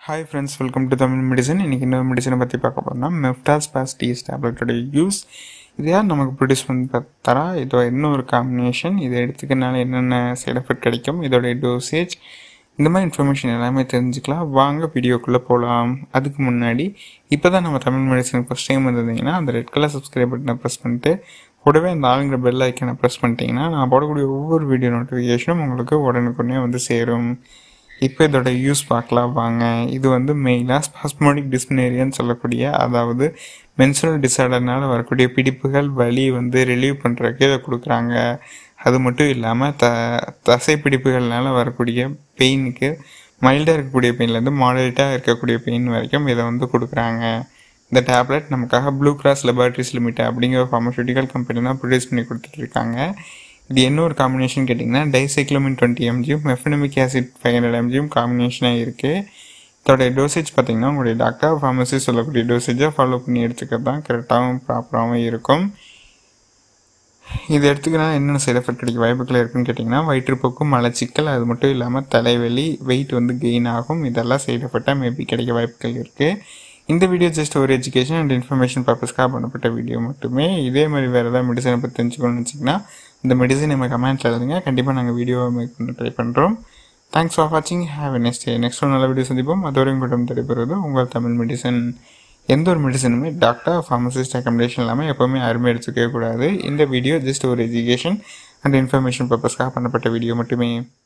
Hi friends, welcome to Tamil Medicine. இன்னைக்கு இன்னொரு மெடிசனை பற்றி பார்க்க போகிறோம்னா meftal TS டேப்லெட்டோட யூஸ். இது யார் நமக்கு ப்ரொடியூஸ் பண்ணி தரா, இதோட இன்னொரு காம்பினேஷன், இதை எடுத்துக்கிறனால என்னென்ன சைட் எஃபெக்ட் கிடைக்கும், இதோட டோசேஜ், இந்த மாதிரி இன்ஃபர்மேஷன் எல்லாமே தெரிஞ்சுக்கலாம். வாங்க வீடியோக்குள்ளே போகலாம். அதுக்கு முன்னாடி இப்போ தான் நம்ம தமிழ் மெடிசனுக்கு ஃபஸ்ட் டைம் வந்திருந்தீங்கன்னா அந்த ரெட் கலர் சப்ஸ்கிரைப் பட்டனை ப்ரெஸ் பண்ணிட்டு கூடவே அந்த ஆளுங்கிற பெல் ஐக்கனை ப்ரெஸ் பண்ணிட்டீங்கன்னா நான் போடக்கூடிய ஒவ்வொரு வீடியோ நோட்டிஃபிகேஷனும் உங்களுக்கு உடனுக்குடனே வந்து சேரும். இப்போ இதோட யூஸ் பார்க்கலாம் வாங்க. இது வந்து மெயினாக ஸ்பாஸ்மோடிக் டிஸ்பினேரியான்னு சொல்லக்கூடிய, அதாவது மென்சுரல் டிசார்டர்னால வரக்கூடிய பிடிப்புகள் வலி வந்து ரிலீவ் பண்ணுறதுக்கு இதை கொடுக்குறாங்க. அது மட்டும் இல்லாமல் தசை பிடிப்புகள்னால வரக்கூடிய பெயினுக்கு மைல்டாக இருக்கக்கூடிய பெயின்லேருந்து மாடரேட்டாக இருக்கக்கூடிய பெயின் வரைக்கும் இதை வந்து கொடுக்குறாங்க. இந்த டேப்லெட் நமக்காக ப்ளூ கிராஸ் லெபார்ட்ரிஸ் லிமிடெட் அப்படிங்கிற ஒரு ஃபார்மசூட்டிக்கல் கம்பெனி தான் ப்ரொடியூஸ் பண்ணி கொடுத்துட்ருக்காங்க. இது என்ன ஒரு காம்பினேஷன் கேட்டிங்கன்னா dicyclomine 20 mg mefenamic acid 500 mg காம்பினேஷனாக இருக்குது. இதோடைய டோசேஜ் பார்த்திங்கன்னா உங்களுடைய டாக்டர் ஃபார்மசி சொல்லக்கூடிய டோசேஜை ஃபாலோ பண்ணி எடுத்துக்கிறது தான் கரெக்டாகவும் ப்ராப்பராகவும் இருக்கும். இது எடுத்துக்கினா என்னென்ன சைட் எஃபெக்ட் கிடைக்க வாய்ப்புகள் இருக்குன்னு கேட்டிங்கன்னா வயிற்றுப்போக்கு, மலச்சிக்கல், அது மட்டும் இல்லாமல் தலைவலி, வெயிட் வந்து கெயின் ஆகும். இதெல்லாம் சைட் எஃபெக்டாக மேபி கிடைக்க வாய்ப்புகள் இருக்குது. இந்த வீடியோ ஜஸ்ட் ஒரு எஜுகேஷன் அண்ட் இன்ஃபர்மேஷன் பர்பஸ்க்காக பண்ணப்பட்ட வீடியோ மட்டுமே. இதே மாதிரி வேறு ஏதாவது மெடிசனை பற்றி தெரிஞ்சுக்கணும்னு வச்சிங்கன்னா இந்த மெடிசன் நம்ம கமெண்ட்டில் எழுதுங்க. கண்டிப்பாக நாங்கள் வீடியோவை மேக் பண்ண ட்ரை பண்ணுறோம். தேங்க்ஸ் ஃபார் வாட்சிங். Have a next day. Next ஒரு நல்ல வீடியோ சந்திப்போம். அதோடையும் கூட்டம் தடைபெறுவது உங்கள் தமிழ் மெடிசன். எந்த ஒரு மெடிசனுமே டாக்டர் ஃபார்மசிஸ்ட் ரெக்கமெண்டேஷன் இல்லாமல் எப்போவுமே யாருமே எடுத்துக்கவே கூடாது. இந்த வீடியோ ஜஸ்ட் ஒரு எஜுகேஷன் அண்ட் இன்ஃபர்மேஷன் பர்பஸ்க்காக பண்ணப்பட்ட வீடியோ மட்டுமே.